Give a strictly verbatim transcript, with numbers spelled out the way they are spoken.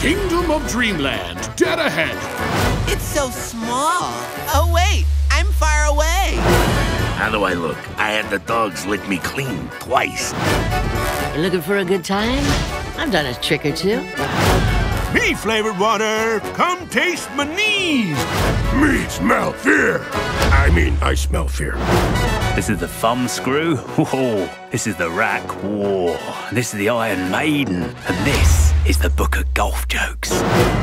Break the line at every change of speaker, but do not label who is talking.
Kingdom of Dreamland, dead ahead.
It's so small. Oh, wait, I'm far away.
How do I look? I had the dogs lick me clean twice.
You looking for a good time? I've done a trick or two.
Me flavored water, come taste my knees.
Me smell fear. I mean, I smell fear.
This is the thumb screw. Whoa. This is the rack. Whoa. This is the Iron Maiden. And this is the Book of Golf Jokes.